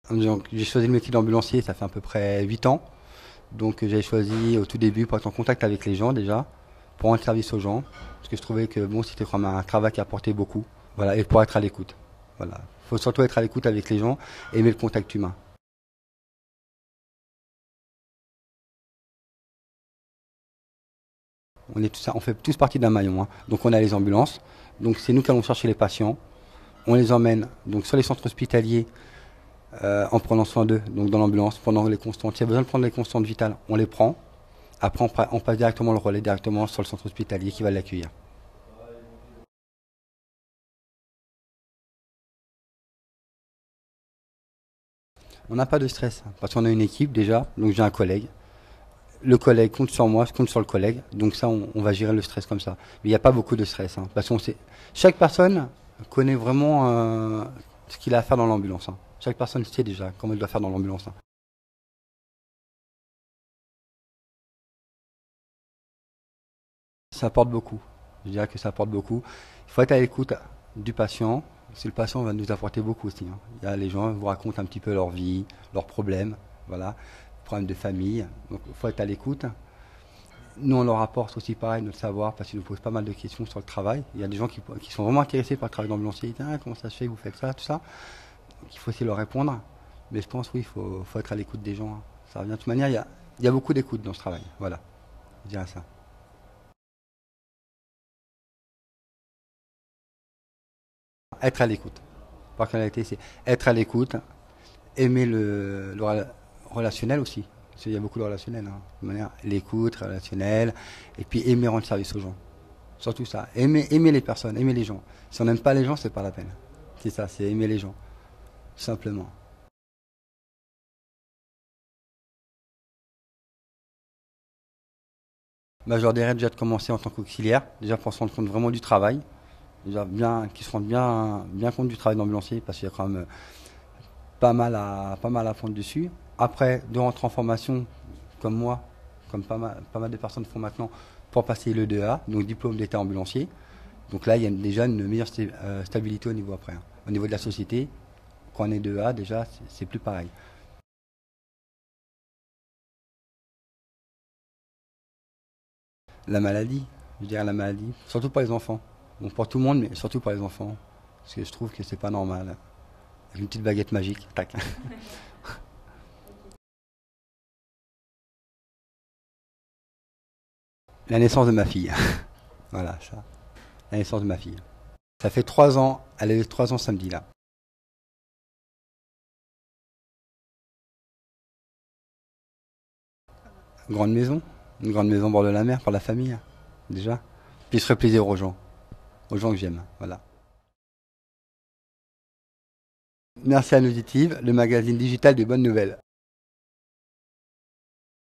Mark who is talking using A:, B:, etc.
A: Donc, j'ai choisi le métier d'ambulancier, ça fait à peu près 8 ans. Donc j'ai choisi au tout début pour être en contact avec les gens déjà, pour rendre service aux gens, parce que je trouvais que bon, c'était quand même un travail qui apportait beaucoup. Voilà, et pour être à l'écoute. Voilà. Faut surtout être à l'écoute avec les gens, aimer le contact humain. On fait tous partie d'un maillon, hein. Donc on a les ambulances, donc c'est nous qui allons chercher les patients. On les emmène donc sur les centres hospitaliers en prenant soin d'eux, donc dans l'ambulance, pendant les constantes. S'il y a besoin de prendre les constantes vitales, on les prend. Après, on passe directement le relais directement sur le centre hospitalier qui va l'accueillir. On n'a pas de stress parce qu'on a une équipe déjà, donc j'ai un collègue. Le collègue compte sur moi, je compte sur le collègue, donc ça on va gérer le stress comme ça. Mais il n'y a pas beaucoup de stress, hein, parce qu'on sait, chaque personne connaît vraiment ce qu'il a à faire dans l'ambulance, hein. Chaque personne sait déjà comment il doit faire dans l'ambulance, hein. Ça apporte beaucoup. Je dirais que ça apporte beaucoup. Il faut être à l'écoute du patient. Parce que le patient va nous apporter beaucoup aussi, hein. Il y a les gens vous racontent un petit peu leur vie, leurs problèmes, voilà, problèmes de famille. Donc il faut être à l'écoute. Nous, on leur apporte aussi pareil notre savoir parce qu'ils nous posent pas mal de questions sur le travail. Il y a des gens qui sont vraiment intéressés par le travail d'ambulancier. Ils disent, ah, comment ça se fait que vous faites ça, tout ça. Donc il faut aussi leur répondre. Mais je pense, oui, faut être à l'écoute des gens, hein. Ça revient de toute manière, il y a beaucoup d'écoute dans ce travail. Voilà, je dirais ça. Être à l'écoute. Par réalité, c'est être à l'écoute, aimer relationnel aussi. Parce qu'il y a beaucoup de relationnel, hein. De manière, l'écoute, relationnel, et puis aimer rendre service aux gens. Surtout ça. Aimer les personnes, aimer les gens. Si on n'aime pas les gens, c'est pas la peine. C'est ça, c'est aimer les gens. Tout simplement. Bah, je leur dirais déjà de commencer en tant qu'auxiliaire, déjà pour se rendre compte vraiment du travail. Déjà bien, qu'ils se rendent bien compte du travail d'ambulancier, parce qu'il y a quand même pas mal à prendre dessus. Après, de rentrer en formation, comme moi, comme pas mal de personnes font maintenant, pour passer le 2A, donc diplôme d'état ambulancier. Donc là, il y a déjà une meilleure stabilité au niveau après, hein. Au niveau de la société, quand on est 2A, déjà, c'est plus pareil. La maladie, je dirais la maladie, surtout pour les enfants. Bon, pour tout le monde, mais surtout pour les enfants. Parce que je trouve que c'est pas normal. Avec une petite baguette magique, tac. La naissance de ma fille. Voilà, ça. La naissance de ma fille. Ça fait 3 ans, elle a eu 3 ans samedi là. Une grande maison au bord de la mer pour la famille, hein, déjà. Puis je ferai plaisir aux gens que j'aime, voilà. Merci à Nauditive, le magazine digital des bonnes nouvelles.